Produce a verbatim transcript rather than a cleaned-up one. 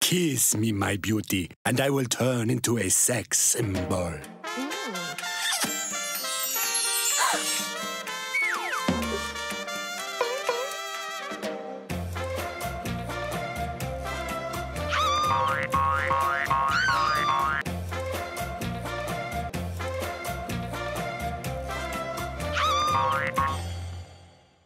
Kiss me, my beauty, and I will turn into a sex symbol. Bye.